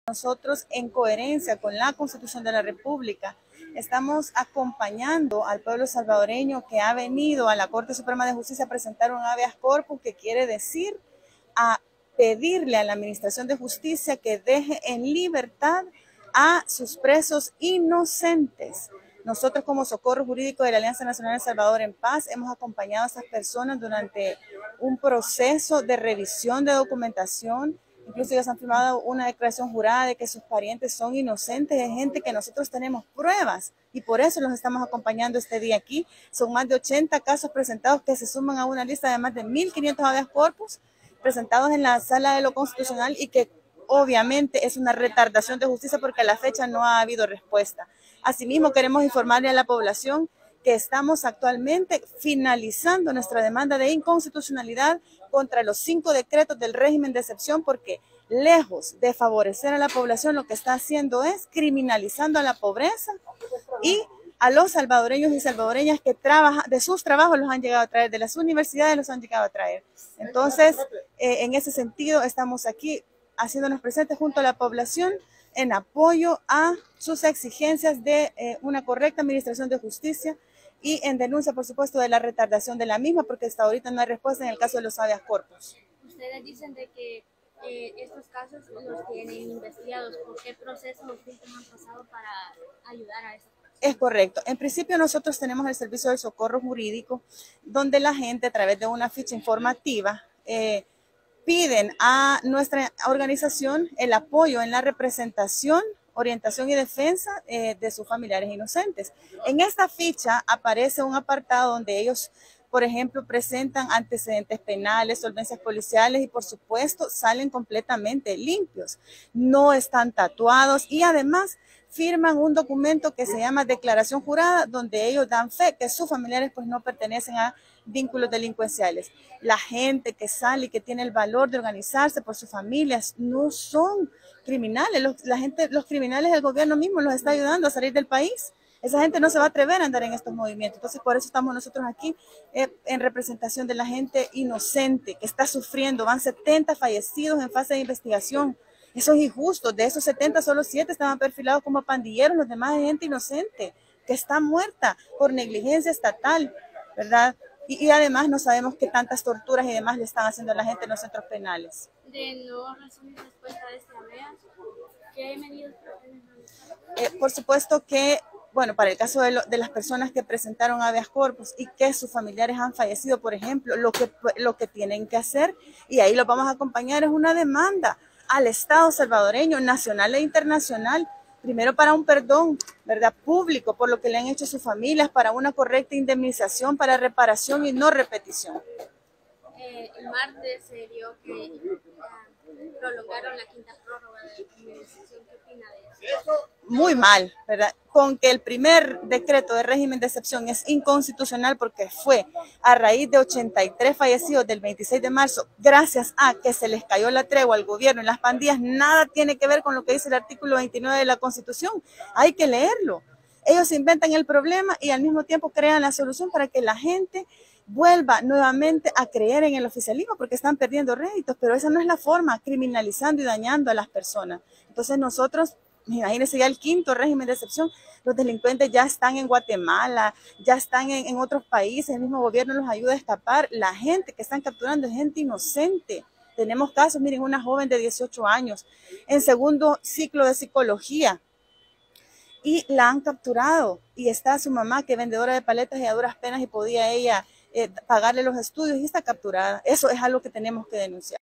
Nosotros, en coherencia con la Constitución de la República, estamos acompañando al pueblo salvadoreño que ha venido a la Corte Suprema de Justicia a presentar un habeas corpus, que quiere decir a pedirle a la Administración de Justicia que deje en libertad a sus presos inocentes. Nosotros, como Socorro Jurídico de la Alianza Nacional El Salvador en Paz, hemos acompañado a estas personas durante un proceso de revisión de documentación. Incluso ellos han firmado una declaración jurada de que sus parientes son inocentes, de gente que nosotros tenemos pruebas, y por eso los estamos acompañando este día aquí. Son más de 80 casos presentados que se suman a una lista de más de 1.500 habeas corpus presentados en la Sala de lo Constitucional, y que obviamente es una retardación de justicia porque a la fecha no ha habido respuesta. Asimismo, queremos informarle a la población que estamos actualmente finalizando nuestra demanda de inconstitucionalidad contra los 5 decretos del régimen de excepción, porque lejos de favorecer a la población, lo que está haciendo es criminalizando a la pobreza y a los salvadoreños y salvadoreñas que trabajan, de sus trabajos los han llegado a traer, de las universidades los han llegado a traer. Entonces, en ese sentido, estamos aquí haciéndonos presentes junto a la población en apoyo a sus exigencias de una correcta administración de justicia y en denuncia, por supuesto, de la retardación de la misma, porque hasta ahorita no hay respuesta en el caso de los habeas corpus. Ustedes dicen de que estos casos los tienen investigados. ¿Por qué procesos o filtros han pasado para ayudar a esas personas? Es correcto. En principio nosotros tenemos el servicio de socorro jurídico, donde la gente, a través de una ficha informativa, piden a nuestra organización el apoyo en la representación, orientación y defensa de sus familiares inocentes. En esta ficha aparece un apartado donde ellos, por ejemplo, presentan antecedentes penales, solvencias policiales y, por supuesto, salen completamente limpios. No están tatuados y además firman un documento que se llama declaración jurada, donde ellos dan fe que sus familiares pues no pertenecen a vínculos delincuenciales. La gente que sale y que tiene el valor de organizarse por sus familias no son criminales. Los criminales, el gobierno mismo los está ayudando a salir del país. Esa gente no se va a atrever a andar en estos movimientos. Entonces, por eso estamos nosotros aquí en representación de la gente inocente que está sufriendo. Van 70 fallecidos en fase de investigación. Eso es injusto. De esos 70, solo 7 estaban perfilados como pandilleros. Los demás es gente inocente que está muerta por negligencia estatal, ¿verdad? Y además no sabemos qué tantas torturas y demás le están haciendo a la gente en los centros penales. De no recibir respuesta de este habeas, ¿qué medidas pretenden realizar? Por supuesto que, bueno, para el caso de las personas que presentaron habeas corpus y que sus familiares han fallecido, por ejemplo, lo que tienen que hacer, y ahí los vamos a acompañar, es una demanda al Estado salvadoreño, nacional e internacional, primero para un perdón, ¿verdad?, público por lo que le han hecho sus familias, para una correcta indemnización, para reparación y no repetición. El martes se dio que prolongaron la quinta prórroga de la administración. ¿Qué opina de eso? Muy mal, ¿verdad? Con que el primer decreto de régimen de excepción es inconstitucional porque fue a raíz de 83 fallecidos del 26 de marzo, gracias a que se les cayó la tregua al gobierno y las pandillas. Nada tiene que ver con lo que dice el artículo 29 de la Constitución. Hay que leerlo. Ellos inventan el problema y al mismo tiempo crean la solución para que la gente vuelva nuevamente a creer en el oficialismo, porque están perdiendo réditos, pero esa no es la forma, criminalizando y dañando a las personas. Entonces nosotros, imagínense, ya el quinto régimen de excepción, los delincuentes ya están en Guatemala, ya están en otros países, el mismo gobierno los ayuda a escapar. La gente que están capturando es gente inocente. Tenemos casos, miren, una joven de 18 años en segundo ciclo de psicología, y la han capturado, y está su mamá, que es vendedora de paletas y a duras penas y podía ella pagarle los estudios, y está capturada. Eso es algo que tenemos que denunciar.